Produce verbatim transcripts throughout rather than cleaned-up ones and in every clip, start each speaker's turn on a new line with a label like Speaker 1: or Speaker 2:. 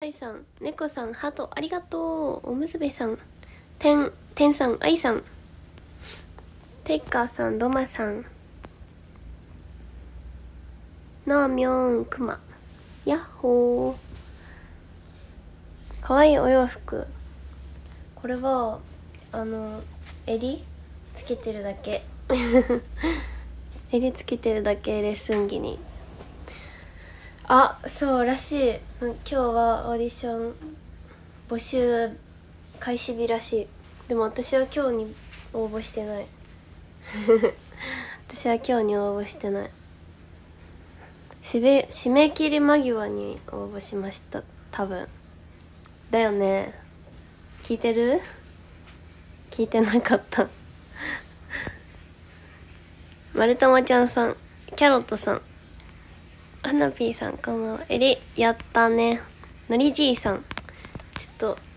Speaker 1: いさん、猫さん、ハートありがとう。おむすべさん、てん、てんさん、あいさん、テイカーさん、ドマさん、なあみょん、くま、やっほー。かわいいお洋服。これはあの襟つけてるだけ襟つけてるだけ、レッスン着に。あ、そうらしい。今日はオーディション募集開始日らしい。でも私は今日に応募してない私は今日に応募してない。締め締め切り間際に応募しました、多分。だよね。聞いてる？聞いてなかったまるたまちゃんさん、キャロットさん、はなぴーさん、こんばんは。えりやったね。のりじいさん、ちょっと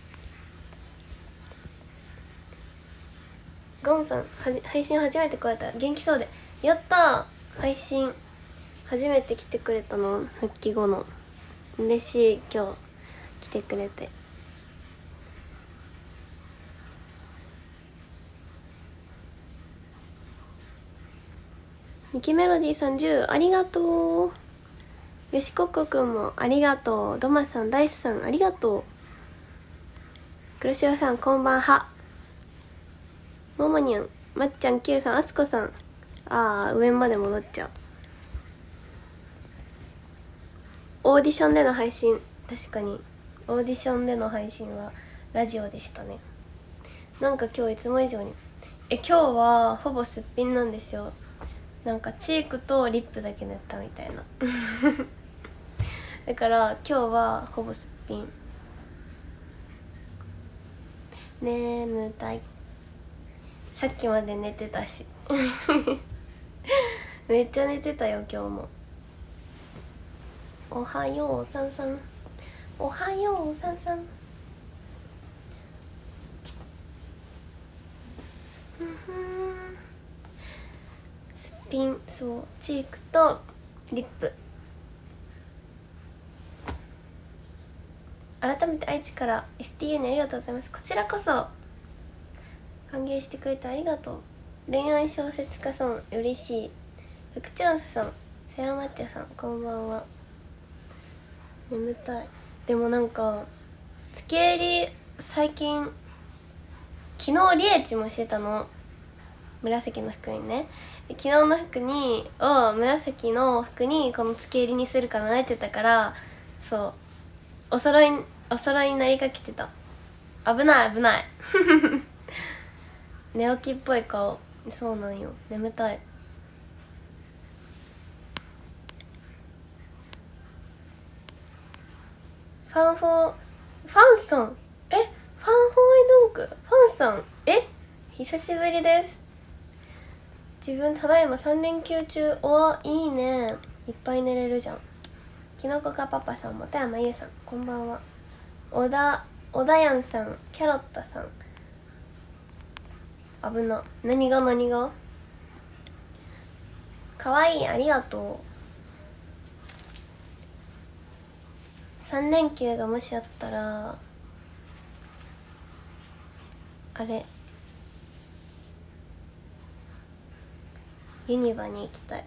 Speaker 1: ゴンさん、は配信初めて来られた。元気そうで。やったー。配信初めて来てくれたの、復帰後の。嬉しい、今日来てくれて。ミキメロディーさんじゅうありがとう。よしここくんもありがとう。ドマさん、ダイスさんありがとう。黒潮さんこんばんは。ももにゃん、まっちゃん、きゅうさん、あすこさん。あー、上まで戻っちゃう。オーディションでの配信、確かにオーディションでの配信はラジオでしたね。なんか今日いつも以上にえ今日はほぼすっぴんなんですよ。なんかチークとリップだけ塗ったみたいなだから今日はほぼすっぴん。眠たい。さっきまで寝てたしめっちゃ寝てたよ今日も。おはようさんさん、おはようさんさんすっぴん。そう、チークとリップ。改めて愛知から エスティーユー にありがとうございます。こちらこそ歓迎してくれてありがとう。恋愛小説家さん嬉しい。福チャンスさん、さやまっちゃさんこんばんは。眠たい。でもなんかつけ襟最近、昨日リエチもしてたの、紫の服にね。昨日の服にを紫の服にこのつけ襟にするか悩んでたから、そうお揃いお揃いになりかけてた。危ない危ない寝起きっぽい顔。そうなんよ、眠たい。ファンフォーファンさん、えファンフォーイドンク、ファンさん、え久しぶりです。自分ただいまさん連休中。おわ、いいね、いっぱい寝れるじゃん。きのこかパパさん、もたやまゆうさんこんばんは。おだおだやんさん、キャロットさん、危な。何が何がかわいい、ありがとう。さん連休がもしあったらあれ、ユニバに行きたい。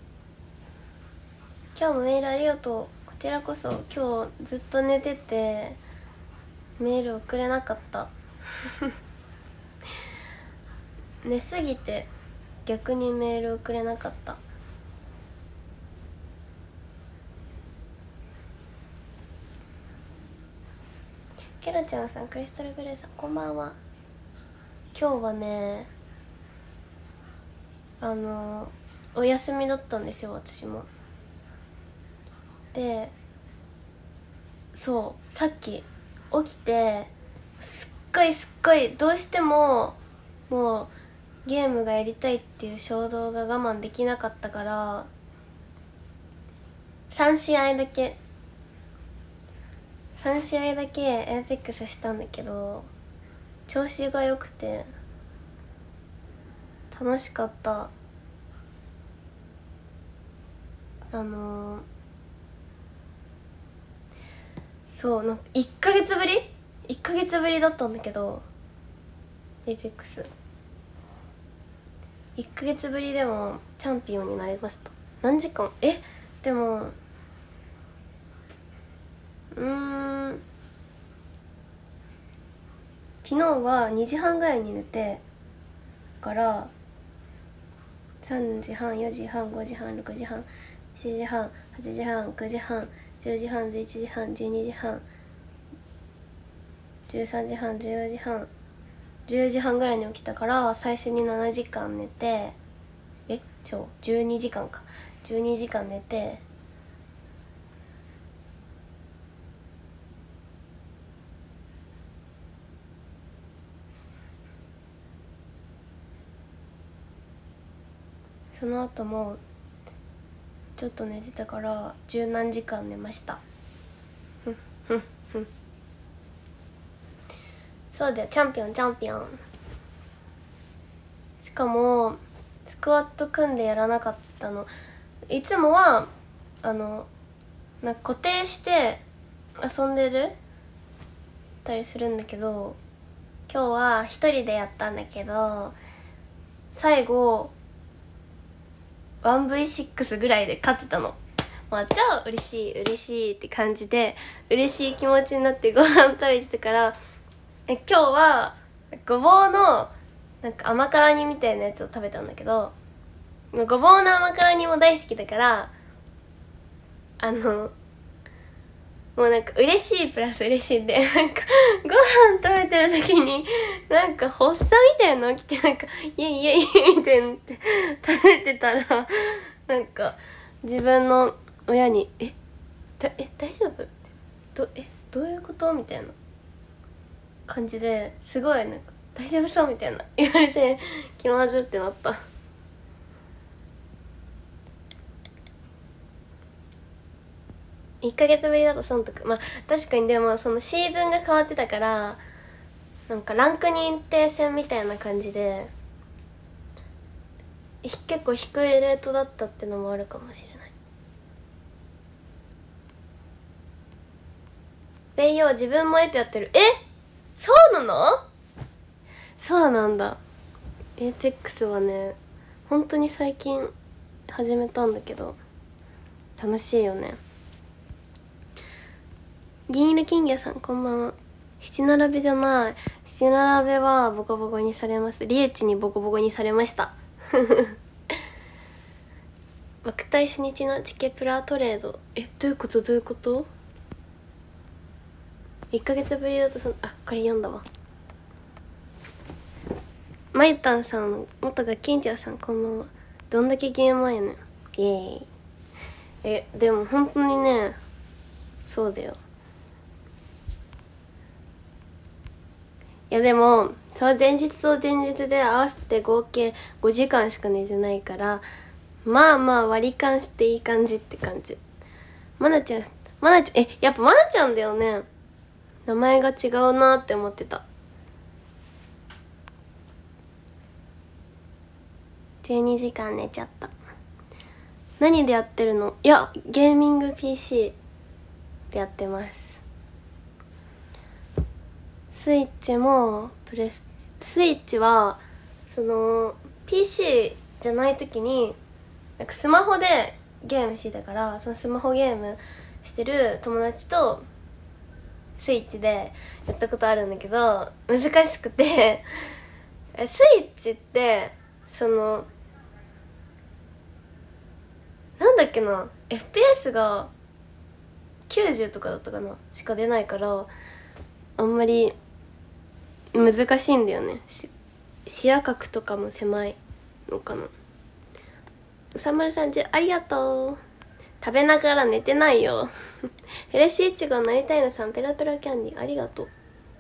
Speaker 1: 今日もメールありがとう。こちらこそ。今日ずっと寝ててメール送れなかった寝すぎて逆にメール送れなかった。ケラちゃんさん、クリスタルブレイさんこんばんは。今日はね、あのお休みだったんですよ、私も。で、そうさっき起きて、すっごいすっごいどうしてももうゲームがやりたいっていう衝動が我慢できなかったからさん試合だけさん試合だけエアペックスしたんだけど、調子が良くて楽しかった。あのー、 そうなんかいっかげつぶりいっかげつぶりだったんだけど、エイペックスいっかげつぶりでもチャンピオンになれました。何時間えでもうーん昨日はにじはんぐらいに寝てからさんじはんよじはんごじはんろくじはんしちじはんはちじはんくじはんじゅうじはんじゅういちじはんじゅうにじはんじゅうさんじはんじゅうよじはんじゅうじはんぐらいに起きたから、最初にななじかん寝てえちょじゅうにじかんかじゅうにじかん寝てその後もちょっと寝てたから十何時間寝ました。ふんふんふんそうだよ、チャンピオンチャンピオン。しかもスクワット組んでやらなかったの。いつもはあのなんか固定して遊んでるたりするんだけど、今日は一人でやったんだけど、最後 ワンブイシックス ぐらいで勝ってたの。まあ超嬉しい嬉しいって感じで、嬉しい気持ちになってご飯食べてたから、え今日はごぼうのなんか甘辛煮みたいなやつを食べたんだけど、ごぼうの甘辛煮も大好きだから、あのもうなんか嬉しいプラス嬉しいんで、なんかご飯食べてる時になんか発作みたいなの起きて、なんかイエイイエイみたいなって食べてたら、なんか自分の親に「えだえ大丈夫?」ってどえどういうことみたいな感じですごいなんか大丈夫そうみたいな言われて気まずってなった。いっかげつぶりだと損得、まあ確かに。でもそのシーズンが変わってたから、なんかランク認定戦みたいな感じで結構低いレートだったってのもあるかもしれない。ベイヨー自分もエピやってる。えそうなの？そうなんだ。エーペックスはね本当に最近始めたんだけど楽しいよね。銀色金魚さんこんばんは。七並べじゃない、七並べはボコボコにされます。リエッチにボコボコにされました枠対初日のチケプラトレード、えどういうことどういうこと？いっかげつぶりだとそのあこれ読んだわ。マイタンさん元が金ちゃんさんこんばんは。どんだけゲーム前ねんイエーイ。えでも本当にねそうだよ。いやでもその前日と前日で合わせて合計ごじかんしか寝てないから、まあまあ割り勘していい感じって感じ。まなちゃんまなちゃんえやっぱまなちゃんだよね。名前が違うなって思ってた。じゅうにじかん寝ちゃった。何でやってるの？いやゲーミング ピーシー でやってます。スイッチもプレススイッチはその ピーシー じゃない時になんかスマホでゲームしてたから、そのスマホゲームしてる友達とスイッチでやったことあるんだけど難しくてスイッチってそのなんだっけな エフピーエス がきゅうじゅうとかだったかなしか出ないから、あんまり難しいんだよね。視野角とかも狭いのかな。うさまるさんじゅうありがとう。食べながら寝てないよヘレシイチゴなりたいなさんペロペロキャンディーありがとう。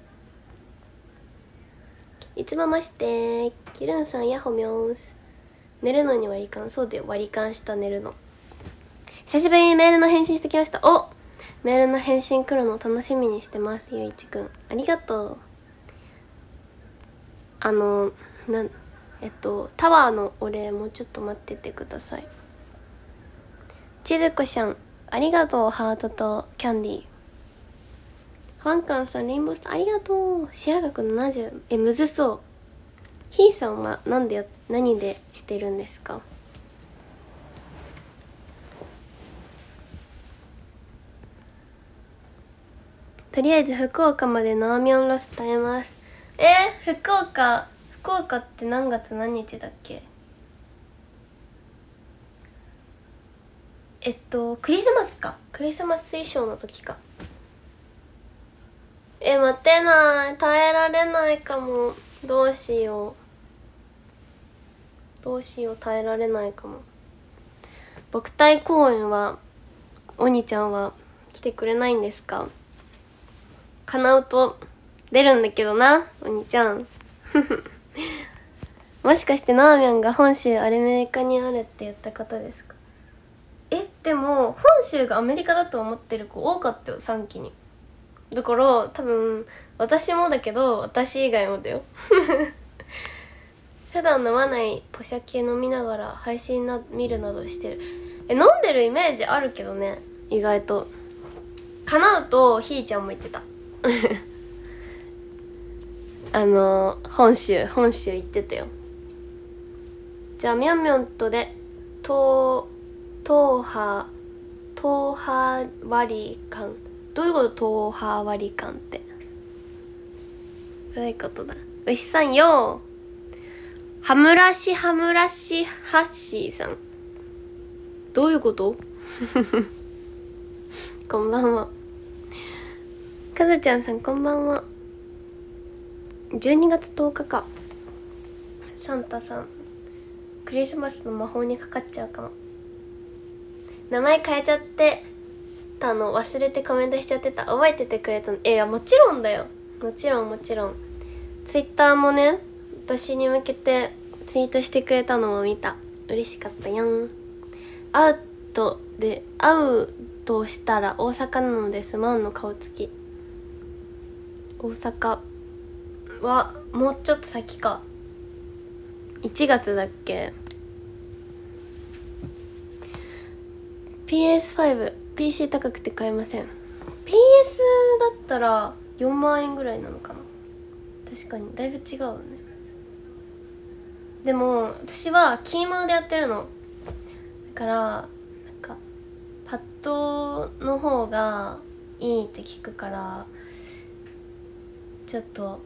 Speaker 1: いつもましてキルンさんヤホミョース。寝るのに割り勘。そうだよ割り勘した寝るの。久しぶりにメールの返信してきました。おメールの返信来るの楽しみにしてます。ゆういちくんありがとう。あのなんえっとタワーのお礼もちょっと待っててください。ちずこしゃんありがとう。ハートとキャンディーファンカンさんレインボースターありがとう。視野額ななじゅう。え、むずそう。ひーさんは何でや何でしてるんですか？とりあえず福岡までナーミョンロス耐えます。えー、福岡福岡って何月何日だっけ？えっとクリスマスか。クリスマス衣装の時か。え、待てない、耐えられないかも。どうしようどうしよう耐えられないかも。牧体公演はおにちゃんは来てくれないんですか？叶うと出るんだけどな、おにちゃんもしかしてナーミョンが本州アメリカにあるって言った方ですか？え、でも本州がアメリカだと思ってる子多かったよ、さんきに。だから多分私もだけど私以外もだよ普段飲まないポシャ系飲みながら配信な見るなどしてる。え、飲んでるイメージあるけどね、意外と。叶うとひーちゃんも言ってたあの本州本州行ってたよ。じゃあみょんみょんとでと党派党派割り勘、どういうこと？党派割り勘ってどういうことだ？牛さんよー、ハムラシハムラシハッシーさん、どういうことこんばんは。かなちゃんさんこんばんは。じゅうにがつとおかか。サンタさんクリスマスの魔法にかかっちゃうかも。名前変えちゃってたの忘れてコメントしちゃってた。覚えててくれたの？え、いやもちろんだよ、もちろんもちろん。ツイッターもね私に向けてツイートしてくれたのも見た。嬉しかったよん。アウトで会うとしたら大阪なのですまんの顔つき。大阪はもうちょっと先か。いちがつだっけ？ ピーエスファイブ、ピーシー 高くて買えません。 ピーエス だったらよんまんえんぐらいなのかな。確かにだいぶ違うよね。でも私はキーマウでやってるのだから、なんかパッドの方がいいって聞くから、ちょっと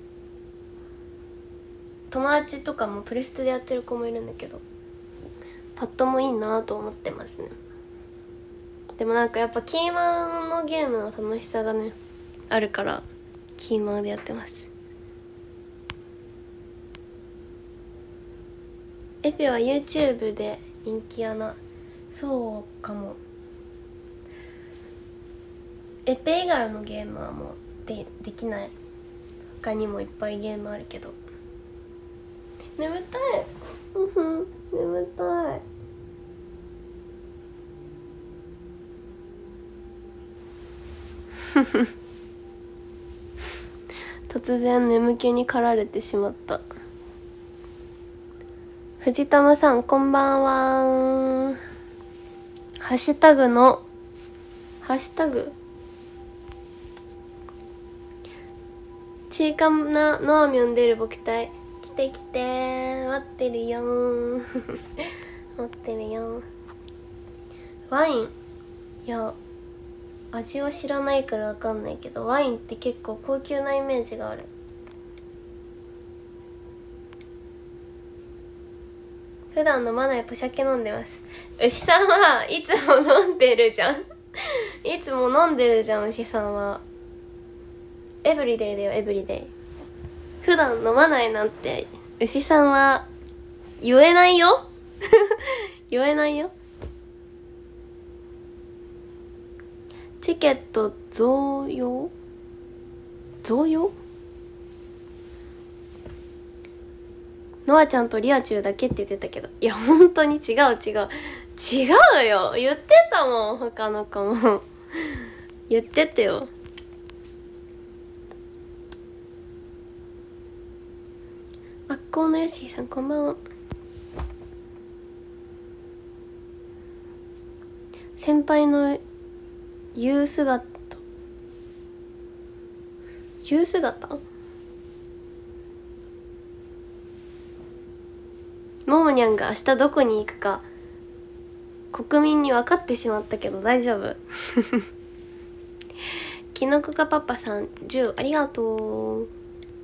Speaker 1: 友達とかもプレステでやってる子もいるんだけど、パッドもいいなと思ってますね。でもなんかやっぱキーマウのゲームの楽しさがねあるからキーマウでやってます。エペは YouTube で人気やな。そうかも。エペ以外のゲームはもう で, できない。他にもいっぱいゲームあるけど。眠たいうんふん眠たい。突然眠気に駆られてしまった。藤玉さんこんばんは。ハッシュタグのハッシュタグちいかなのあみょん出る僕体来て来て待ってるよー待ってるよー。ワイン、いや味を知らないからわかんないけどワインって結構高級なイメージがある。普段飲まないポシャケ飲んでます。牛さんはいつも飲んでるじゃんいつも飲んでるじゃん牛さんは。エブリデイだよエブリデイ。普段飲まないなんて牛さんは言えないよ言えないよ。チケット増用増用ノアちゃんとリアチュウだけって言ってたけど、いや本当に違う違う違うよ。言ってたもん他の子も言っててよ。あっこうのやしーさんこんばんは。先輩の言う姿夕姿ももにゃんが明日どこに行くか国民に分かってしまったけど大丈夫きのこかパパさんじゅうありがとう。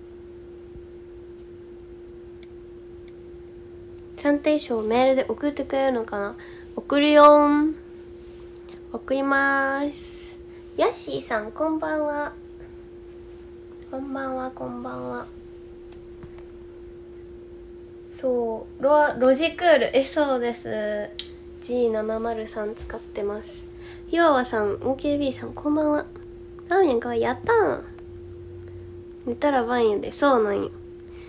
Speaker 1: 探偵賞メールで送ってくれるのかな。送るよん。送りまーす。ヤッシーさんこんばんは。こんばんはこんばんは。そうロロジクールえそうです。 ジーななまるさん 使ってます。ひわわさん オーケービー さんこんばんは。ラーメンかわいいやったー。寝たら晩やで。そうなんよ。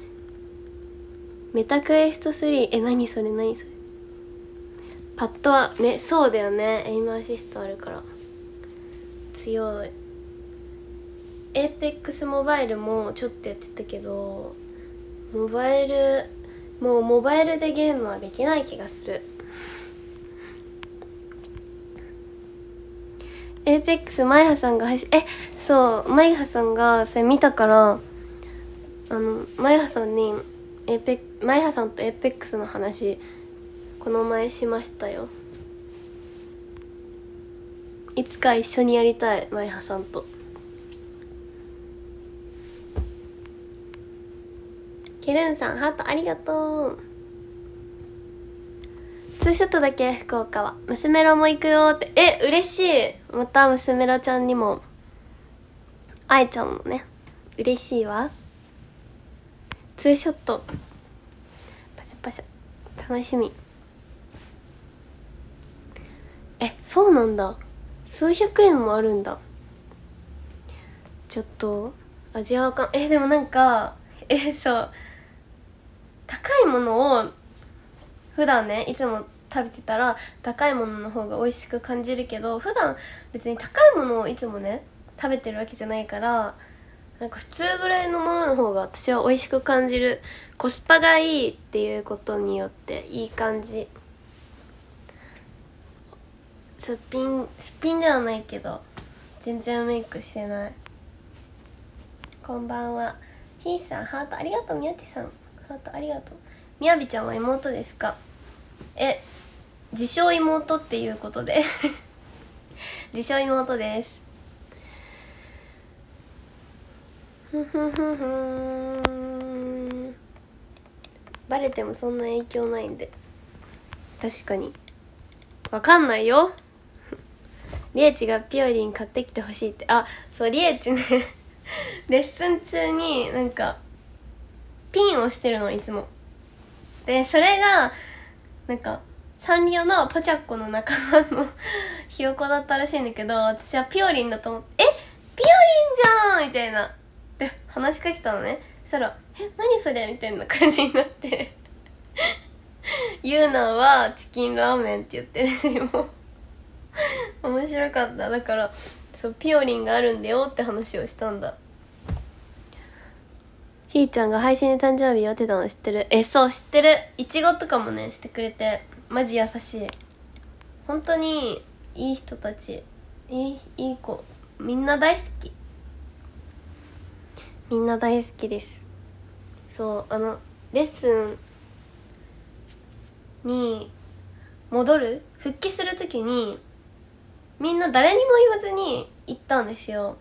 Speaker 1: メタクエストスリーえ何それ何それ。パッドはねそうだよね。エイムアシストあるから強い。エーペックスモバイルもちょっとやってたけどモバイルもうモバイルでゲームはできない気がする。エーペックスマイハさんが配信えそうマイハさんがそれ見たからあのマイハさんにエーペマイハさんとエーペックスの話この前しましたよ。いつか一緒にやりたいマイハさんと。ケルンさんハートありがとう。ツーショットだけ福岡は娘ろも行くよってえ嬉しい。また娘ろちゃんにも会えちゃうのね。嬉しいわ。ツーショットパシャパシャ楽しみ。えそうなんだ。数百円もあるんだ。ちょっと味わかんえでもなんかえそう高いものを普段ねいつも食べてたら高いものの方が美味しく感じるけど普段別に高いものをいつもね食べてるわけじゃないからなんか普通ぐらいのものの方が私は美味しく感じる。コスパがいいっていうことによっていい感じ。すっぴんすっぴんではないけど全然メイクしてない。こんばんは。ひーさんハートありがとう。みやちさんハートありがとう。みやびちゃんは妹ですか。え自称妹っていうことで自称妹です。ふふふふんバレてもそんな影響ないんで。確かにわかんないよリエチがピオリン買ってきてほしいって。あそうリエチねレッスン中になんかピンをしてるのいつもでそれがなんかサンリオのポチャッコの仲間のひよこだったらしいんだけど私はピオリンだと思ってえピオリンじゃんみたいなで話しかけたのね。そしたらえ何それみたいな感じになってユーナはチキンラーメンって言ってるしも面白かった。だからそうピオリンがあるんだよって話をしたんだ。ひーちゃんが配信で誕生日祝ってたの知ってる。えそう知ってる。いちごとかもねしてくれてマジ優しい。本当にいい人たちいいいい子みんな大好きみんな大好きです。そうあのレッスンに戻る復帰する時にみんな誰にも言わずに行ったんですよ。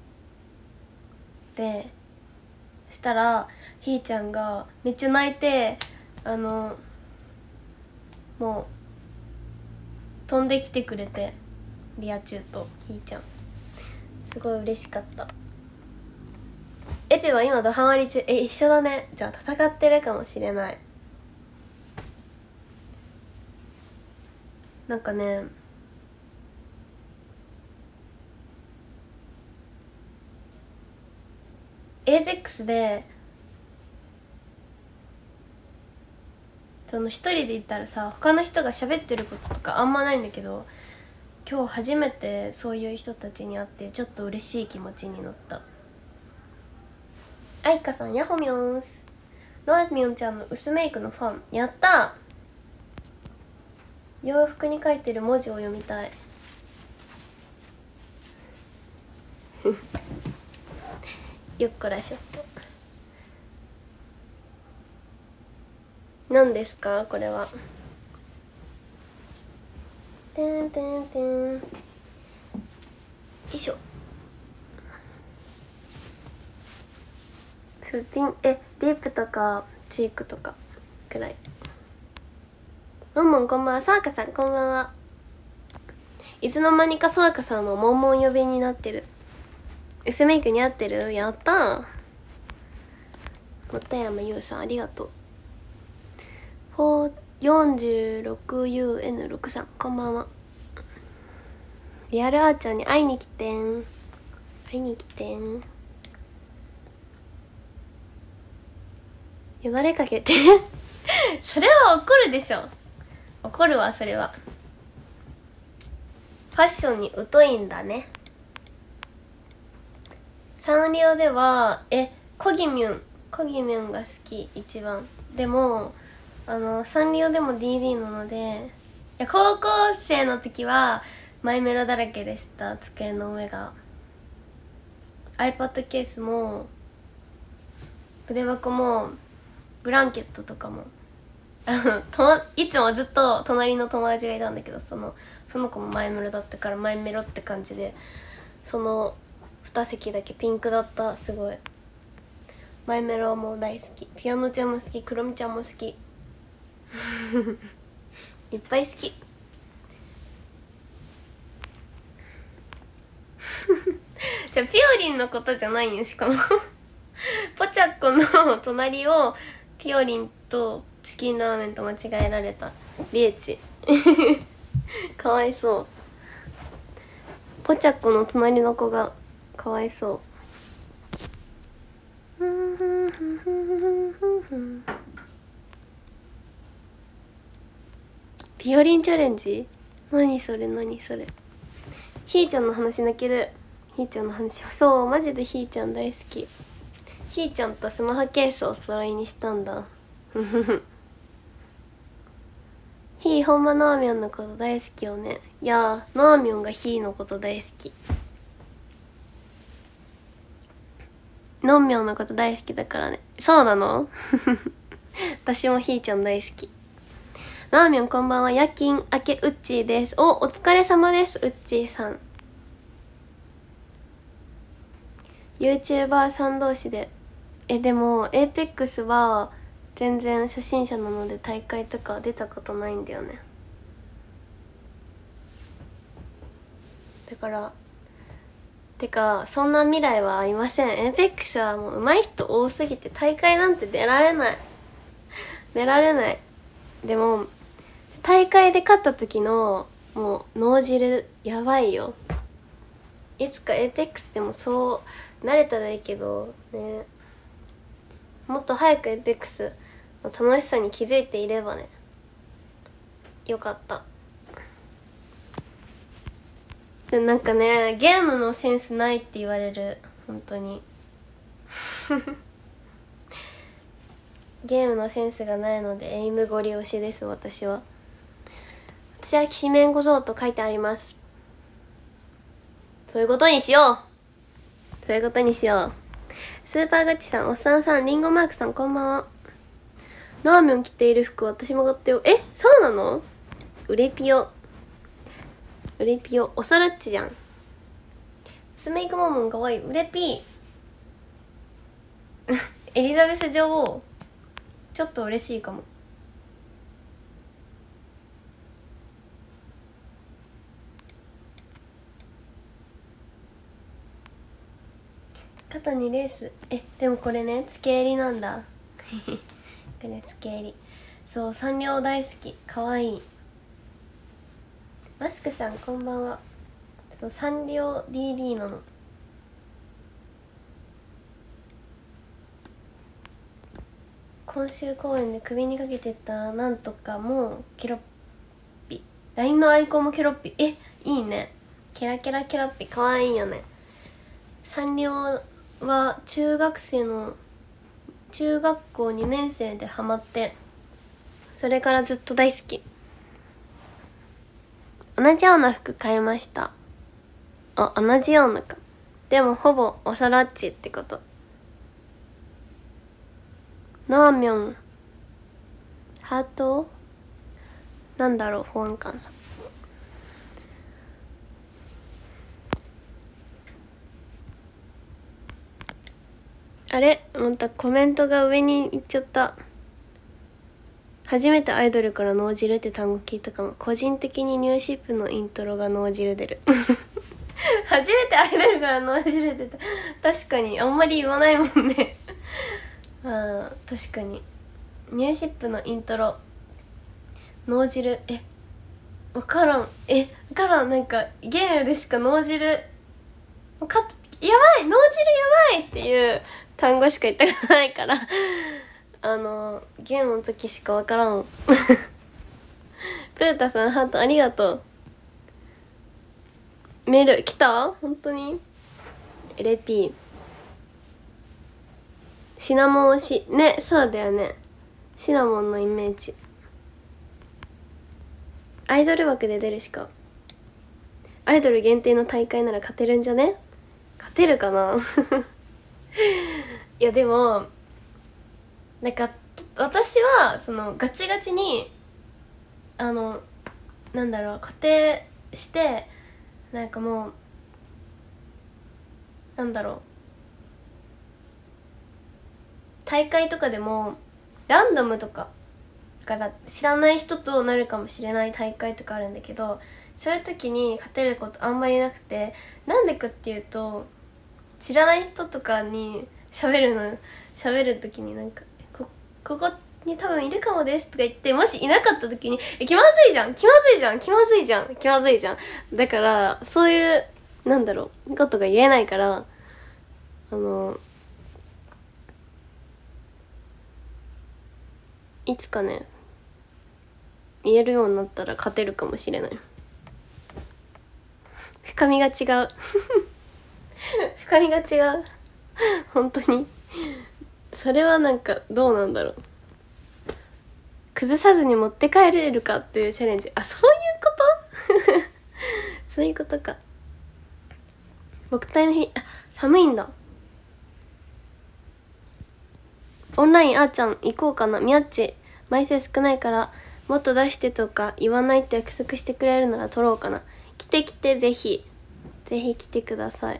Speaker 1: でそしたらひーちゃんがめっちゃ泣いてあのもう飛んできてくれてリアチューとひーちゃんすごい嬉しかった。エペは今ドハマり中。え一緒だね。じゃあ戦ってるかもしれない。なんかねエーペックスでその一人で行ったらさ他の人が喋ってることとかあんまないんだけど今日初めてそういう人たちに会ってちょっと嬉しい気持ちになった。あいかさんヤホミョンスノアミョンちゃんの薄メイクのファンやったー。洋服に書いてる文字を読みたいよっこらしょっと。何ですかこれは。てんてんてん。よいしょ。すっぴん、えリップとかチークとかくらい。もんもんこんばんは。さわかさんこんばんは。いつの間にかさわかさんももんもん呼びになってる。薄メイクに合ってる。やったー。もったやまゆうさんありがとう。よんじゅうろくユーエヌろく さんこんばんは。リアルあーちゃんに会いに来てん。会いに来てん。よだれかけてそれは怒るでしょ。怒るわそれは。ファッションに疎いんだね。サンリオではえコギミュンコギミュンが好き一番。でもあのサンリオでも ディーディー なので、いや高校生の時はマイメロだらけでした。机の上が iPad ケースも筆箱もブランケットとかもあのと、ま、いつもずっと隣の友達がいたんだけど、そのその子もマイメロだったからマイメロって感じで、そのに席だけピンクだった。すごいマイメロも大好き。ピアノちゃんも好き。クロミちゃんも好きいっぱい好きじゃあピオリンのことじゃないよ。しかもポチャッコの隣をピオリンとチキンラーメンと間違えられたリエチかわいそう。ポチャッコの隣の子がかわいそうピオリンチャレンジ。何それ何それ。ひーちゃんの話泣ける。ひーちゃんの話、そうマジでひーちゃん大好き。ひーちゃんとスマホケースをお揃いにしたんだひーほんまなーみょんのこと大好きよね。いやーなーみょんがひーのこと大好き。のんみょんのこと大好きだからね。そうなの私もひーちゃん大好き。なーみょんこんばんは。夜勤明けうっちーです。おお疲れ様です。うっちーさん YouTuber さん同士で。えでも エーペックス は全然初心者なので大会とか出たことないんだよね。だからてかそんな未来はありません。 エーペックス はもう上手い人多すぎて大会なんて出られない出られない。でも大会で勝った時のもう脳汁やばいよ。いつか エーペックス でもそうなれたらいいけどね。もっと早く エーペックス の楽しさに気づいていればねよかった。でなんかねゲームのセンスないって言われる。本当にゲームのセンスがないのでエイムゴリ押しです。私は私はきしめん小僧と書いてあります。そういうことにしようそういうことにしよう。スーパーガチさん、おっさんさん、リンゴマークさんこんばんは。なーみょん着ている服私も買ってよ。えそうなの。うれぴようれぴよおそらっちじゃん。スメイクマモンかわいい。うれぴエリザベス女王ちょっと嬉しいかも。肩にレース。えでもこれねつけ襟なんだこれつけ襟。そうサンリオ大好き。かわいい。マスクさんこんばんは。そうサンリオ ディーディー なの。今週公演で首にかけてたなんとかもケロッピ ライン のアイコンもケロッピ。えいいね。ケラケラケロッピかわいいよね。サンリオは中学生の中学校にねん生でハマってそれからずっと大好き。同じような服買いました。あ同じようなか。でもほぼおそらっちってこと。 なあみょんハートなんだろう、保安官さん。あれまたコメントが上に行っちゃった。初めてアイドルから脳汁って単語聞いたかも。個人的にニューシップのイントロが脳汁出る初めてアイドルから脳汁出た。確かにあんまり言わないもんねああ確かにニューシップのイントロ脳汁、え分からん、え分からん、なんかゲームでしか脳汁かやばい脳汁やばいっていう単語しか言ったことないからあのゲームの時しか分からんプータさんハートありがとう。メール来た本当に。レピーシナモン推しね、そうだよね、シナモンのイメージ。アイドル枠で出るしか。アイドル限定の大会なら勝てるんじゃね。勝てるかないやでもなんか私はそのガチガチにあのなんだろう仮定してなんかもうなんだろう大会とかでもランダムとかから知らない人となるかもしれない大会とかあるんだけど、そういう時に勝てることあんまりなくて、なんでかっていうと知らない人とかに喋るの喋る時になんかこここに多分いるかもですとか言って、もしいなかった時にえ気まずいじゃん気まずいじゃん気まずいじゃん気まずいじゃんだからそういうなんだろうことが言えないから、あのいつかね言えるようになったら勝てるかもしれない。深みが違う深みが違う本当にそれはなんかどうなんだろう。崩さずに持って帰れるかっていうチャレンジ。あ、そういうことそういうことか。木体の日、あ、寒いんだ。オンラインあーちゃん行こうかな。みやっち枚数少ないからもっと出してとか言わないって約束してくれるなら取ろうかな。来て来て、ぜひぜひ来てください。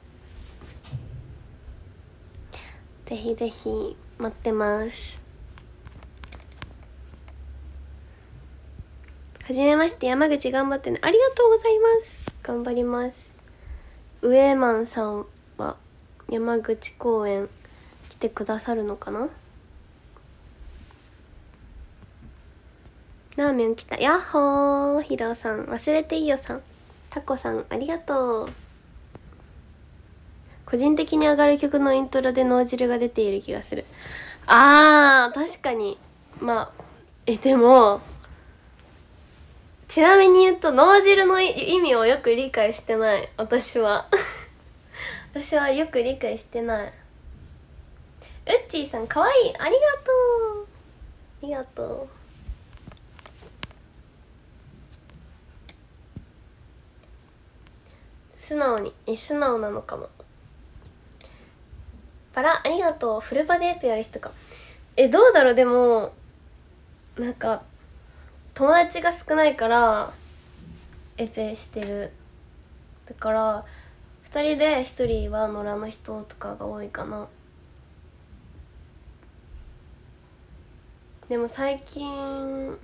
Speaker 1: ぜひぜひ待ってます。はじめまして、山口頑張ってね。ありがとうございます。頑張ります。ウェーマンさんは山口公演来てくださるのかな。ラーメン来た。やっほー。ヒロさん忘れていいよさん、タコさんありがとう。個人的に上がる曲のイントロで脳汁が出ている気がする。あー確かに。まあえでもちなみに言うと脳汁の意味をよく理解してない私は私はよく理解してない。うっちーさんかわいい、ありがとうありがとう。素直にえ素直なのかも。バラありがとう。フルバでエペやる人か。えどうだろう。でもなんか友達が少ないからエペしてる。だからふたりでひとりは野良の人とかが多いかな。でも最近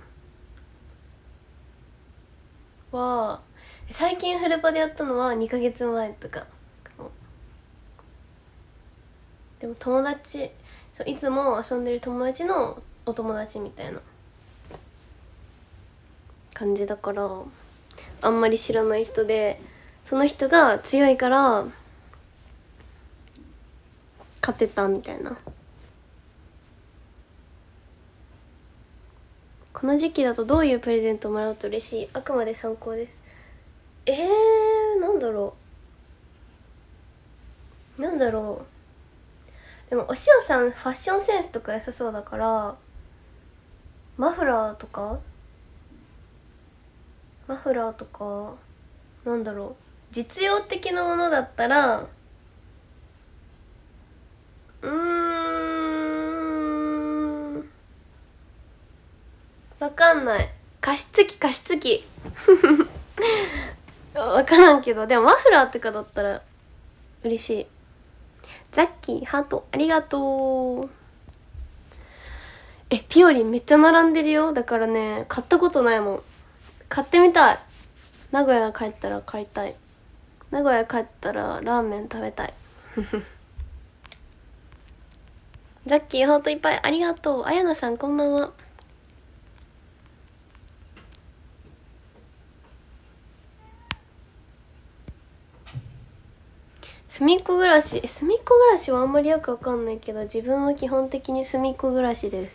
Speaker 1: は最近フルパでやったのはにかげつまえとかかも。でも友達そういつも遊んでる友達のお友達みたいな感じだから、あんまり知らない人でその人が強いから勝てたみたいな。この時期だとどういうプレゼントをもらうと嬉しい。あくまで参考です。えー、なんだろうなんだろうでもおしおさんファッションセンスとか良さそうだからマフラーとかマフラーとかなんだろう実用的なものだったら、うーわかんない。加湿器加湿器わからんけど、でもマフラーとかだったら嬉しい。ザッキーハートありがとう。え、ピオリンめっちゃ並んでるよ。だからね、買ったことないもん。買ってみたい。名古屋帰ったら買いたい。名古屋帰ったらラーメン食べたいザッキーハートいっぱいありがとう。あやなさんこんばんは。隅っこ暮らし、隅っこ暮らしはあんまりよくわかんないけど、自分は基本的に隅っこ暮らしです。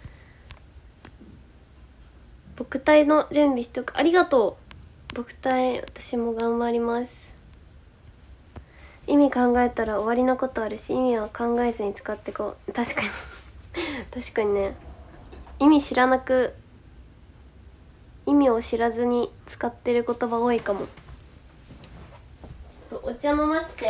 Speaker 1: 僕体の準備しておく。ありがとう。僕体私も頑張ります。意味考えたら終わりなことあるし、意味は考えずに使ってこう。確かに確かにね、意味知らなく意味を知らずに使ってる言葉多いかも。ちょっとお茶飲ませて。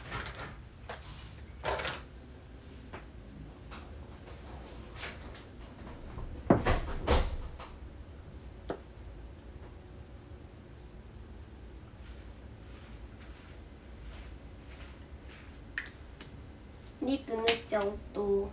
Speaker 1: リップ塗っちゃおうと。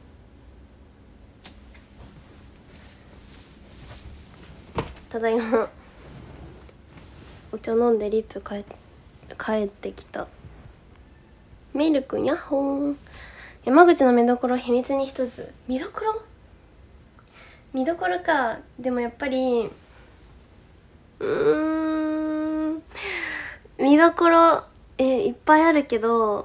Speaker 1: ただいまお茶飲んでリップ帰帰ってきた。メイルくんやっほーん。山口の見どころ秘密に一つ。見どころ見どころか。でもやっぱりうーん見どころえいっぱいあるけど、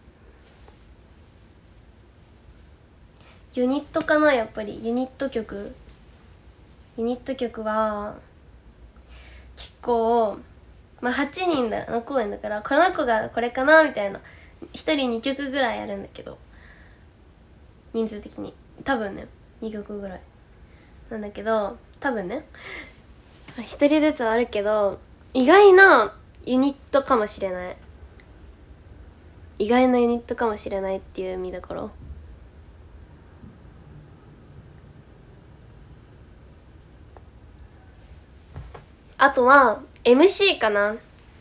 Speaker 1: ユニットかな。やっぱりユニット曲ユニット曲は結構、まあはちにんの公演だから、この子がこれかなみたいな、ひとりにきょくぐらいやるんだけど、人数的に多分ねにきょくぐらいなんだけど、多分ねひとりずつはあるけど、意外なユニットかもしれない。意外なユニットかもしれないっていう見どころ。あとは エムシー かな。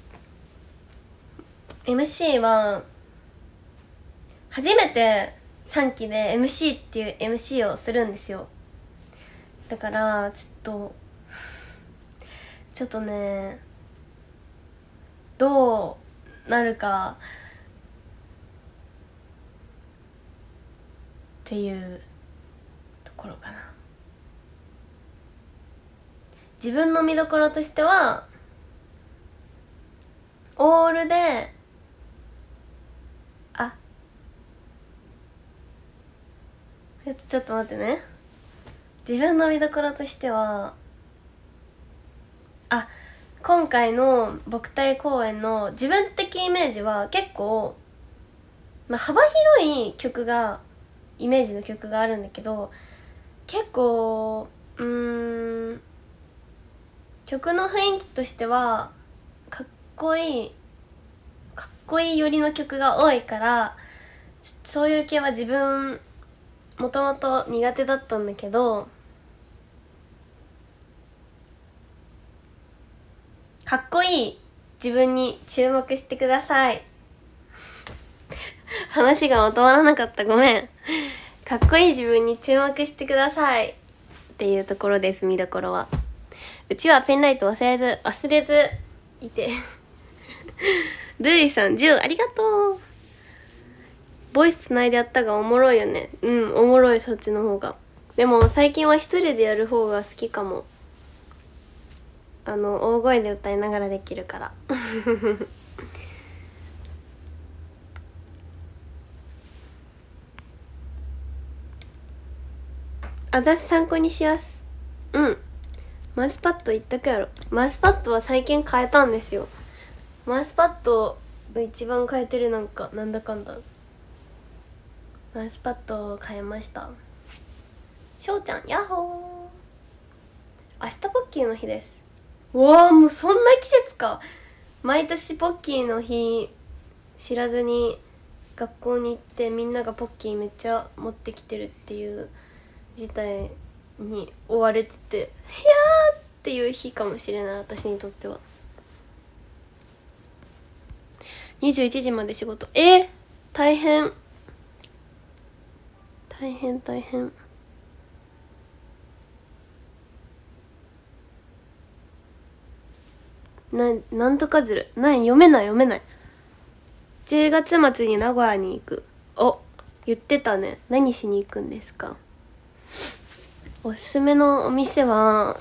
Speaker 1: エムシー は初めてさんきで エムシー っていう エムシー をするんですよ。だからちょっとちょっとね、どうなるかっていうところかな。自分の見どころとしてはオールで、あちょっとちょっと待ってね。自分の見どころとしては、あ今回の僕体公演の自分的イメージは結構、まあ、幅広い曲がイメージの曲があるんだけど、結構うーん曲の雰囲気としてはかっこいいかっこいい寄りの曲が多いから、そういう系は自分もともと苦手だったんだけど、かっこいい自分に注目してください話がまとまらなかった、ごめん。かっこいい自分に注目してくださいっていうところです。見どころは、うちはペンライト忘れず忘れずいてルイさんじゅうありがとう。ボイスつないでやったがおもろいよね。うん、おもろい。そっちの方が。でも最近は一人でやる方が好きかも。あの大声で歌いながらできるからあ、私参考にしやす。うん、マウスパッド一択やろ。マウスパッドは最近変えたんですよ。マウスパッドを一番変えてる。なんかなんだかんだマウスパッドを変えました。しょうちゃんヤッホー。明日ポッキーの日です。うわー、もうそんな季節か。毎年ポッキーの日知らずに学校に行って、みんながポッキーめっちゃ持ってきてるっていう事態に追われてて、いやーっていう日かもしれない、私にとっては。にじゅういちじまで仕事、えー、大変大変大変。な、なんとかずるな、読めない読めない。じゅうがつ末に名古屋に行く。お、言ってたね。何しに行くんですか？おすすめのお店は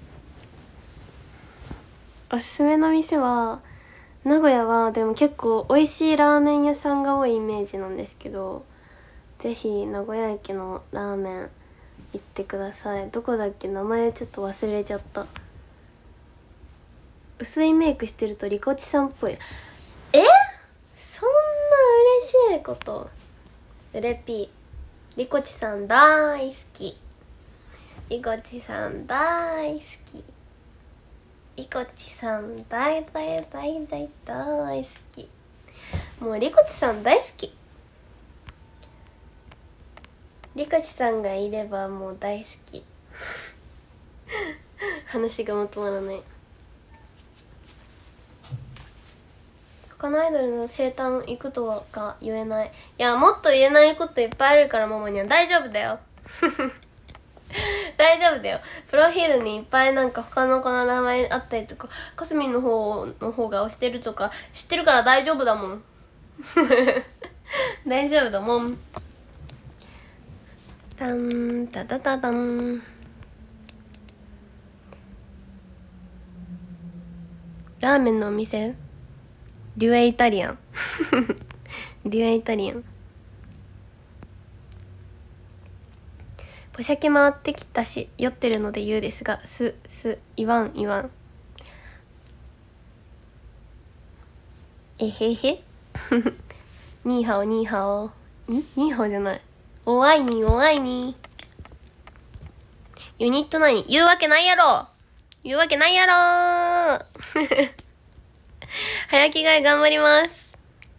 Speaker 1: おすすめの店は名古屋はでも結構美味しいラーメン屋さんが多いイメージなんですけど、ぜひ名古屋駅のラーメン行ってください。どこだっけ、名前ちょっと忘れちゃった。薄いメイクしてるとリコチさんっぽい。え、そんな嬉しいこと。うれぴー、リコチさん大好き。リコチさん大好き。リコチさん大大大大大好き。もうリコチさん大好き。リコチさんがいればもう大好き。話がまとまらない。他のアイドルの生誕行くとはか言えない。いや、もっと言えないこといっぱいあるから、ももには大丈夫だよ。大丈夫だよ。プロフィールにいっぱいなんか他の子の名前あったりとか、かすみんの方の方が推してるとか知ってるから大丈夫だもん。大丈夫だもん。タンタタタタン。ラーメンのお店、デュエイタリアン。デュエイタリアン。ポシャキ回ってきたし酔ってるので言うですが、すす言わん言わん。えへへ。ニーハオニーハオ。んニーハオじゃない。おあいにおあいに。ユニット何言うわけないやろ、言うわけないやろ。早着替え頑張ります。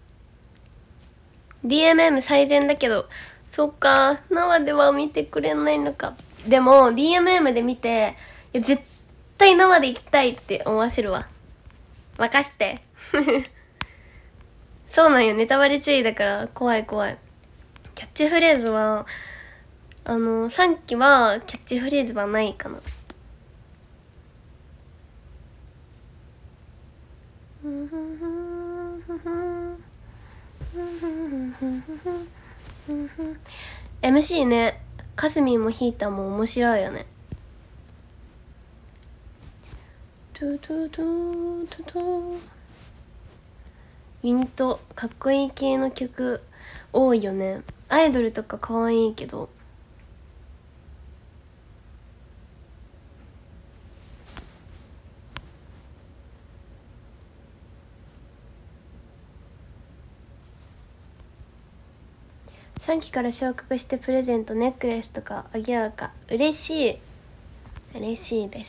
Speaker 1: ディーエムエム 最善だけど、そっか、生では見てくれないのか。でも ディーエムエム で見て、いや絶対生で行きたいって思わせるわ。任して。そうなんよ、ネタバレ注意だから怖い怖い。キャッチフレーズはあのさんきはキャッチフレーズはないかな。エムシー ね、かすみんもヒーターも面白いよね。トゥトゥトゥトゥトゥ。ユニットかっこいい系の曲多いよね。アイドルとか可愛いけど、さんきから昇格してプレゼントネックレスとかあげようか。嬉しい嬉しいです。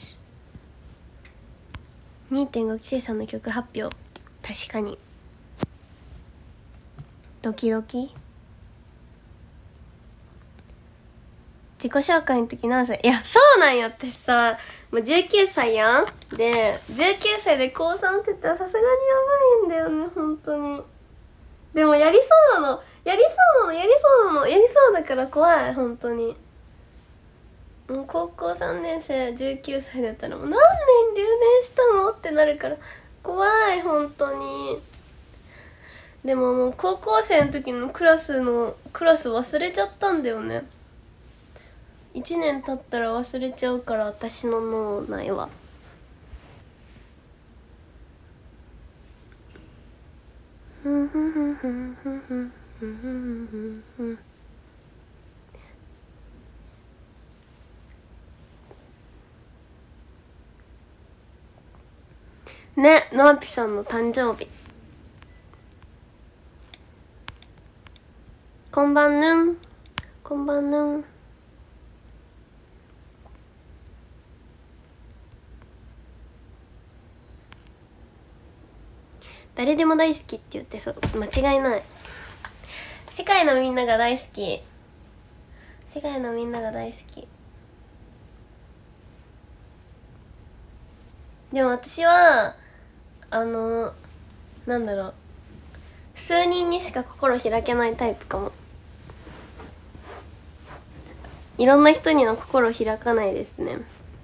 Speaker 1: にてんご 期生さんの曲発表、確かにドキドキ。自己紹介の時何歳？いや、そうなんやってさ、もうじゅうきゅうさいやん。でじゅうきゅうさいで高さんって言ったらさすがにやばいんだよね、本当に。でもやりそうなの、やりそうなの、やりそうなの、やりそうだから怖い、本当に。もう高校さんねん生じゅうきゅうさいだったらもう何年留年したのってなるから怖い、本当に。でももう高校生の時のクラスのクラス忘れちゃったんだよね。いちねん経ったら忘れちゃうから、私の脳内は。ね、のあぴさんの誕生日。こんばんぬん、こんばんぬん。誰でも大好きって言ってそう、間違いない。世界のみんなが大好き、世界のみんなが大好き。 でも私はあのなんだろう、数人にしか心開けないタイプかも。いろんな人には心開かないですね。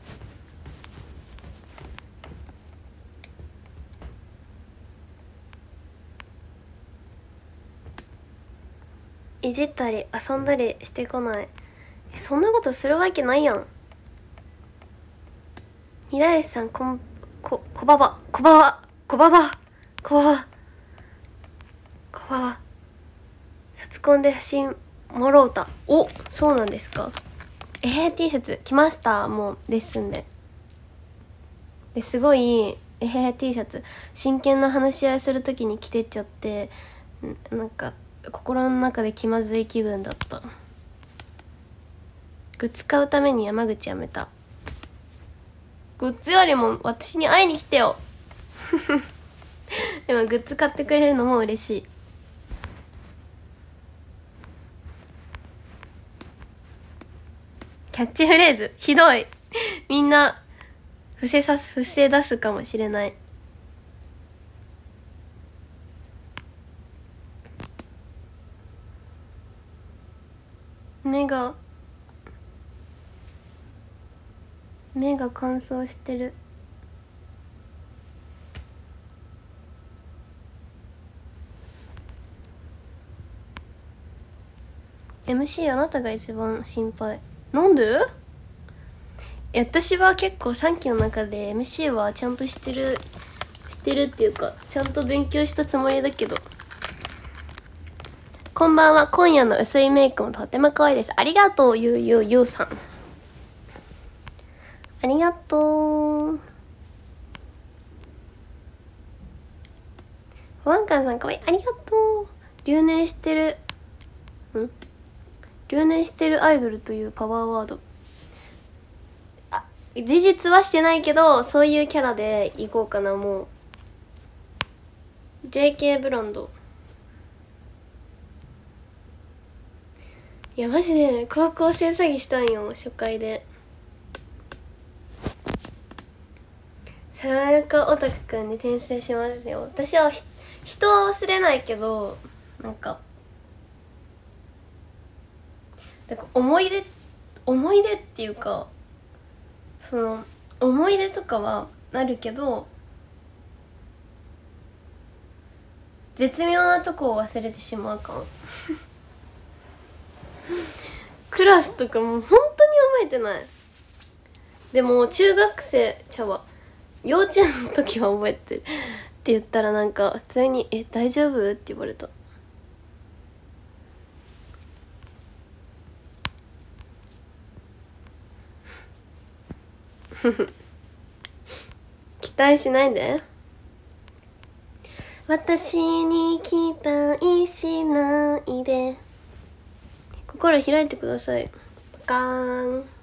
Speaker 1: いじったり遊んだりしてこない。え、そんなことするわけないやん。平石さん、こんここばばこばばこばばこばばこばば卒コンで写真もろうた。お、そうなんですか。えー、T シャツ着ました。もうレッスンでですごいえへへ T シャツ真剣な話し合いするときに着てっちゃって、なんか心の中で気まずい気分だった。グッズ買うために山口やめた。グッズよりも私に会いに来てよでもグッズ買ってくれるのも嬉しい。キャッチフレーズひどいみんな伏せさす伏せ出すかもしれない。目が目が乾燥してる。エムシー あなたが一番心配。なんで？え、私は結構さんきの中で エムシー はちゃんとしてるしてるっていうかちゃんと勉強したつもりだけど。こんばんは。今夜の薄いメイクもとても可愛いです。ありがとう、ゆうゆうゆうさん。ありがとう。ワンカンさん可愛い。ありがとう。留年してるん留年してるアイドルというパワーワード。あ、事実はしてないけどそういうキャラでいこうかな。もう ジェイケー ブランド。いやマジで高校生詐欺したんよ、初回で。さわやかオタクくんに転生しますよ。私は人は忘れないけど、なんかなんか思い出思い出っていうか、その思い出とかはなるけど絶妙なとこを忘れてしまうかもクラスとかもう本当に覚えてない。でも中学生ちゃうわ幼稚園の時は覚えてるって言ったらなんか普通に「え大丈夫?」って言われた。期待しないで。私に期待しないで。心開いてください。ガーン。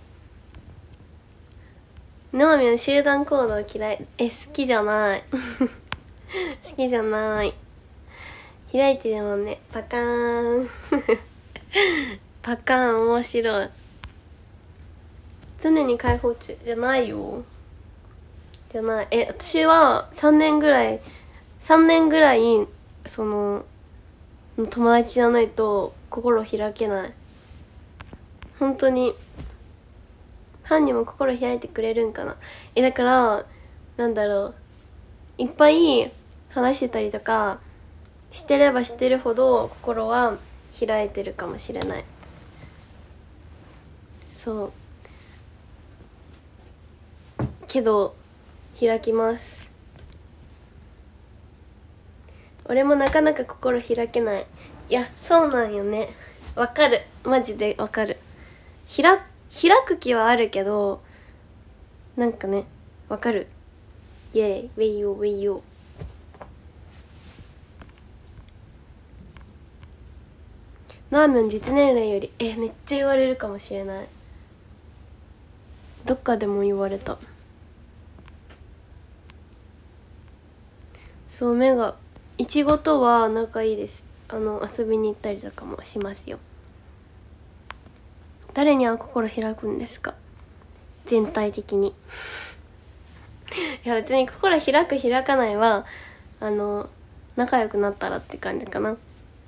Speaker 1: のあみん集団行動嫌い。え、好きじゃない好きじゃない。開いてるもんね。パカーンパカーン面白い。常に解放中じゃないよ。じゃない。え、私はさんねんぐらいさんねんぐらいその友達じゃないと心開けない。本当にファンにも心開いてくれるんかな。え、だからなんだろう、いっぱい話してたりとかしてればしてるほど心は開いてるかもしれない。そうけど開きます。俺もなかなか心開けない。いやそうなんよね。わかる、マジでわかる。開開く気はあるけどなんかね、わかる。イエーイウェイヨーウェイヨー。ラーメン実年齢よりえめっちゃ言われるかもしれない。どっかでも言われた。そう、目がいちごとは仲いいです。あの遊びに行ったりとかもしますよ。誰には心開くんですか、全体的にいや別に心開く開かないはあの仲良くなったらって感じかな。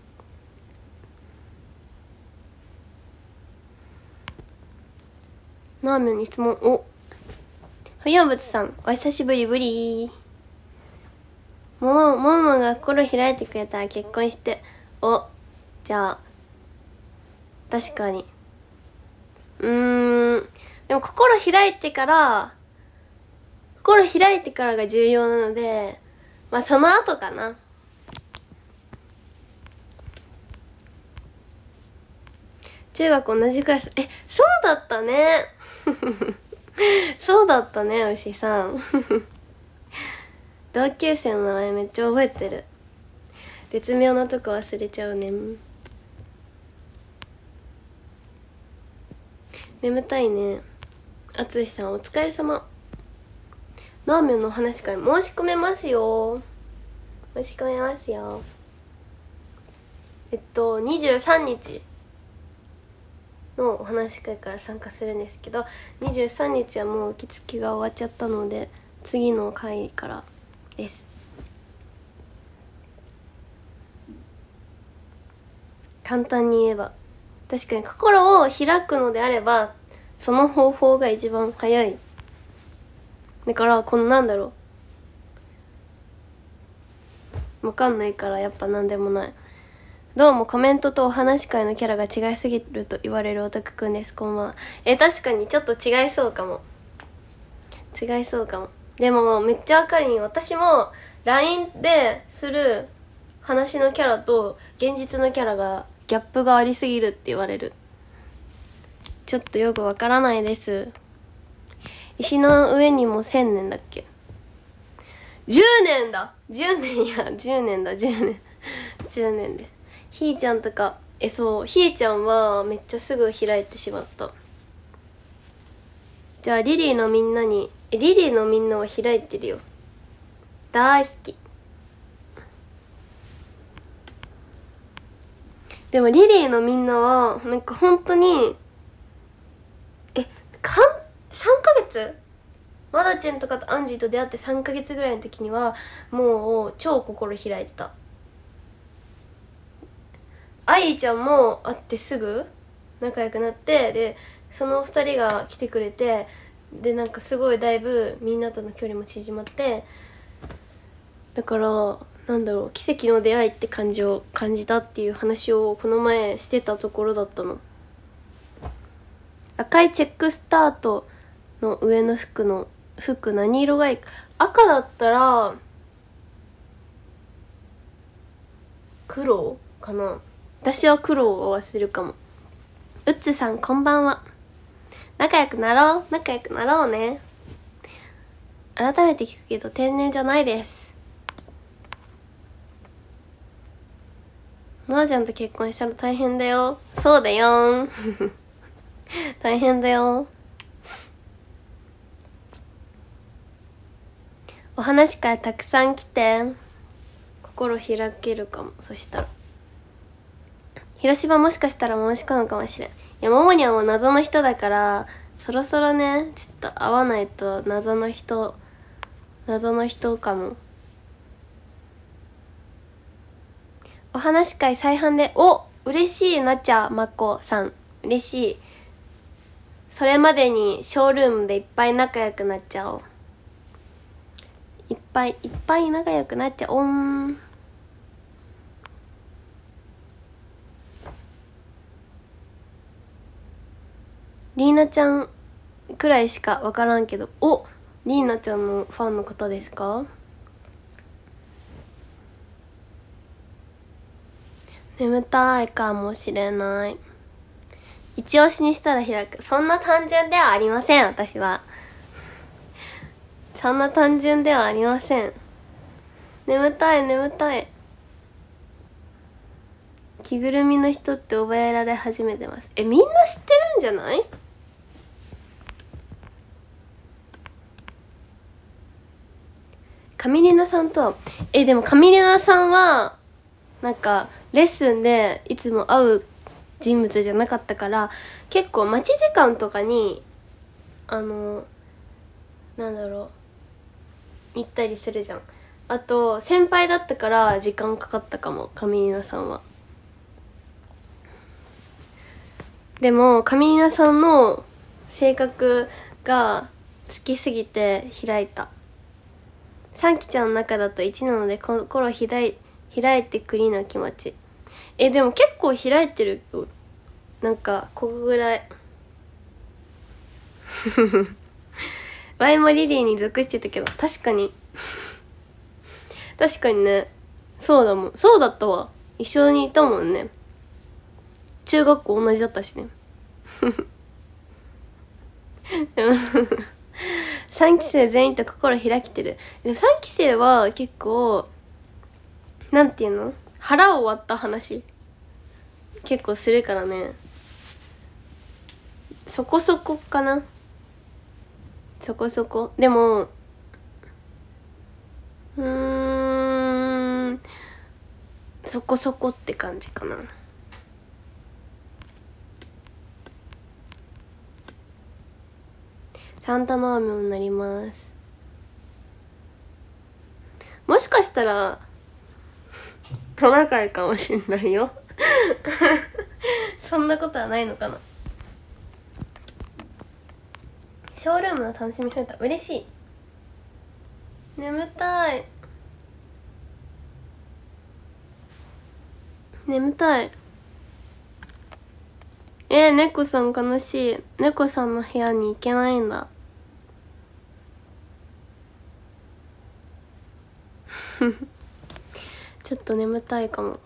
Speaker 1: ナーメンに質問。お冬物さんお久しぶりぶり。ももももが心開いてくれたら結婚して。おじゃあ確かにうーんでも心開いてから心開いてからが重要なので、まあその後かな。中学同じクラス。え、そうだったねそうだったね牛さん同級生の名前めっちゃ覚えてる。絶妙なとこ忘れちゃうね。眠たいね。あつしさんお疲れ様。ラーメンのお話会申し込めますよ。申し込めますよ。えっとにじゅうさんにちのお話し会から参加するんですけど、にじゅうさんにちはもう受付が終わっちゃったので次の回からです。簡単に言えば確かに心を開くのであればその方法が一番早い。だからこのなんだろうわかんないからやっぱなんでもない。どうもコメントとお話し会のキャラが違いすぎると言われるオタクくんです。こんばんは。え確かにちょっと違いそうかも。違いそうかも。でもめっちゃわかるんよ。私も ライン でする話のキャラと現実のキャラがギャップがありすぎるって言われる。ちょっとよくわからないです。石の上にも千年だっけ。じゅうねんだ。じゅうねんやじゅうねんだじゅうねんじゅうねんです。ひーちゃんとかえそうひーちゃんはめっちゃすぐ開いてしまった。じゃあリリーのみんなにえリリーのみんなは開いてるよ。大好き。でもリリーのみんなはなんか本当にえかんさんかげつまだちんとかとアンジーと出会ってさんかげつぐらいの時にはもう超心開いてた。愛ちゃんも会ってすぐ仲良くなって、でそのふたりが来てくれて、でなんかすごいだいぶみんなとの距離も縮まって、だからなんだろう奇跡の出会いって感じを感じたっていう話をこの前してたところだったの。赤いチェックスタートの上の服の服何色がいいか。赤だったら黒かな。私は黒を合わせるかも。うっつさんこんばんは。仲良くなろう仲良くなろうね。改めて聞くけど天然じゃないです。ノアちゃんと結婚したら大変だよ。そうだよ大変だよ。お話会たくさん来て心開けるかも。そしたら広島もしかしたら申し込むかもしれん。いやももにはもう謎の人だからそろそろねちょっと会わないと。謎の人謎の人かも。お話会再販でお嬉しいなっちゃまこさん嬉しい。それまでにショールームでいっぱい仲良くなっちゃおう。いっぱいいっぱい仲良くなっちゃおん。リーナちゃんくらいしか分からんけど、おリーナちゃんのファンの方ですか。眠たいかもしれない。一押しにしたら開く。そんな単純ではありません。私はそんな単純ではありません。眠たい眠たい。着ぐるみの人って覚えられ始めてます。えみんな知ってるんじゃない。カミリナさんとえでもカミリナさんはなんかレッスンでいつも会う人物じゃなかったから結構待ち時間とかにあのなんだろ行ったりするじゃん。あと先輩だったから時間かかったかも、上稲さんは。でも上稲さんの性格が好きすぎて開いた。さんきちゃんの中だといちなので心開い開いてくりの気持ち。えでも結構開いてるよ。なんかここぐらい前もリリーに属してたけど、確かに確かにね。そうだもん、そうだったわ。一緒にいたもんね。中学校同じだったしねさんき生全員と心開けてる。でもさんき生は結構なんていうの、腹を割った話結構するからね。そこそこかな。そこそこ。でもうーんそこそこって感じかな。サンタマーメになります。もしかしたらトナカイかもしんないよそんなことはないのかな。ショールームの楽しみ増えた。嬉しい。眠たい眠たい。えー、猫さん悲しい。猫さんの部屋に行けないんだちょっと眠たいかも。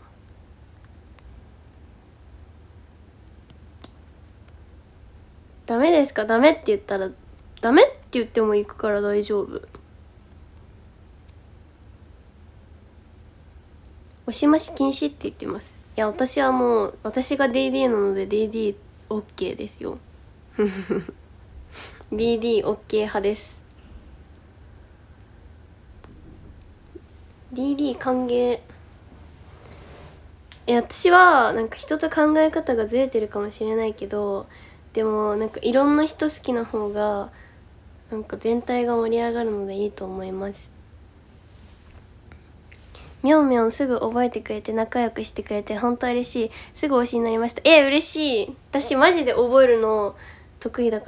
Speaker 1: ダメですか？ダメって言ったらダメって言っても行くから大丈夫。押し増し禁止って言ってます。いや私はもう私が ディーディー なので ディーディーオッケー ですよディーディーオッケー 派です。 ディーディー 歓迎。え私はなんか人と考え方がずれてるかもしれないけど、でもなんかいろんな人好きな方がなんか全体が盛り上がるのでいいと思います。みょんみょんすぐ覚えてくれて仲良くしてくれて本当嬉しい。すぐ推しになりました。え嬉しい。私マジで覚えるの得意だから、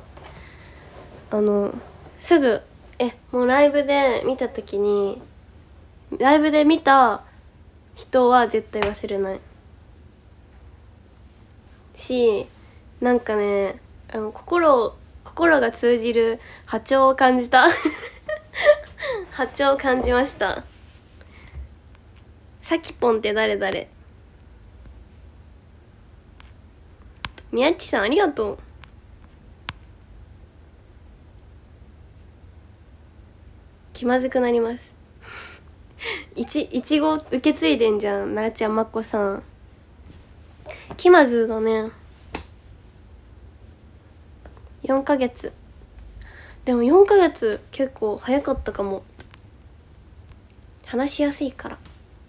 Speaker 1: あのすぐえもうライブで見た時にライブで見た人は絶対忘れないし、なんかねあの心心が通じる波長を感じた波長を感じました。さきぽんって誰誰？宮地さんありがとう。気まずくなりますいちいちご受け継いでんじゃんなーちゃんまっこさん。気まずだね。よんかげつ。でもよんかげつ結構早かったかも。話しやすいから。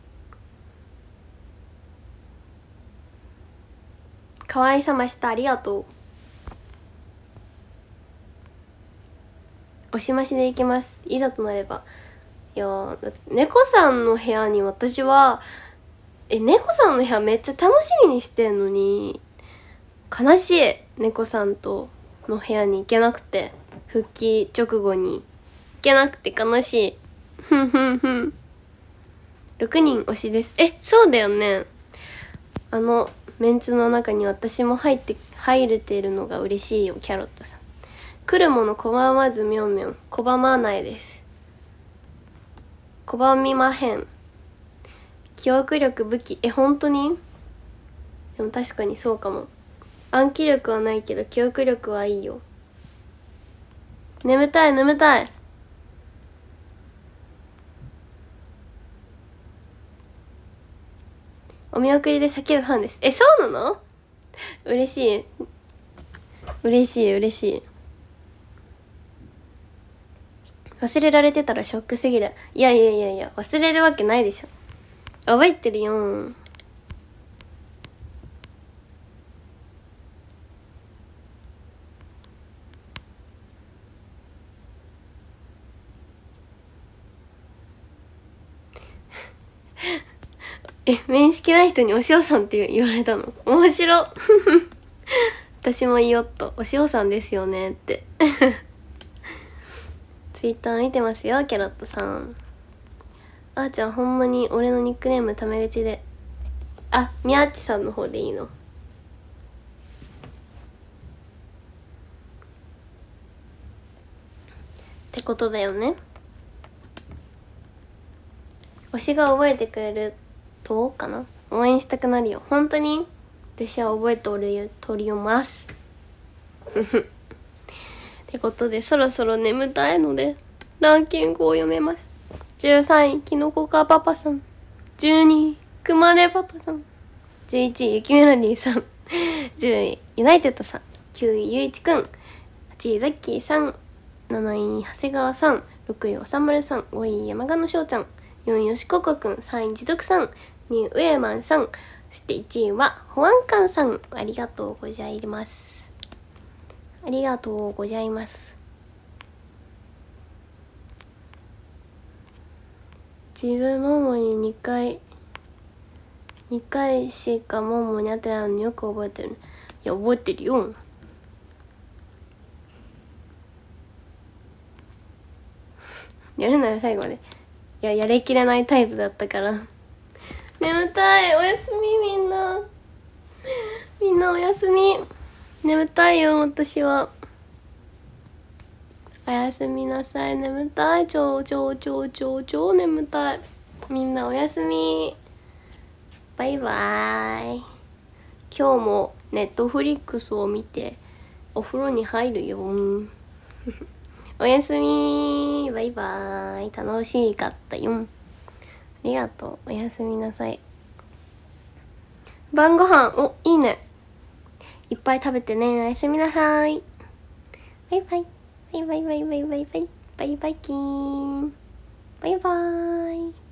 Speaker 1: 可愛さました。ありがとう。押し増しでいきます。いざとなれば。いやー猫さんの部屋に私はえ猫さんの部屋めっちゃ楽しみにしてんのに悲しい。猫さんとの部屋に行けなくて、復帰直後に行けなくて悲しいふんふんふん。ろくにん推しです。えそうだよね。あのメンツの中に私も入って入れてるのが嬉しいよ。キャロットさん来るもの拒まずみょんみょん拒まないです。拒みまへん。記憶力武器。え本当に？でも確かにそうかも。暗記力はないけど記憶力はいいよ。眠たい眠たい。お見送りで叫ぶファンです。えそうなの？嬉しい嬉しい嬉しい。忘れられてたらショックすぎる。いやいやいやいや忘れるわけないでしょ。覚えてるよ。 え、面識ない人にお塩さんって言われたの？面白私も言おっと、お塩さんですよねってツイッター見てますよ、キャロットさん。あーちゃんほんまに俺のニックネームタメ口で、あ、みやっちさんの方でいいの？ってことだよね。推しが覚えてくれるとかな、応援したくなるよ。本当に私は覚えておるよ、とりますってことで、そろそろ眠たいのでランキングを読めます。じゅうさんいきのこかパパさん、じゅうにいくまねパパさん、じゅういちいゆきメロディーさんじゅういユナイテッドさん、きゅういゆういちくん、はちいザッキーさん、なない長谷川さん、ろくいおさむるさん、ごい山鹿のしょうちゃん、よんいよしここくん、さんいじどくさん、にいウエマンさん、そしていちいは保安官さん。ありがとうございます。ありがとうございます。自分ももににかいにかいしかももに会ってないのによく覚えてるね。いや覚えてるよやるなら最後まで。いややりきれないタイプだったから眠たい。おやすみみんな、みんなおやすみ。眠たいよ私は。おやすみなさい。眠たい。超超超超超眠たい。みんなおやすみ。バイバーイ。今日もネットフリックスを見てお風呂に入るよおやすみ。バイバーイ。楽しかったよ。ありがとう。おやすみなさい。晩ご飯、お、いいね。いっぱい食べてね。おやすみなさい。バイバイ。バイバイバイバイバイバイ。バイバイキーン。バイバーイ。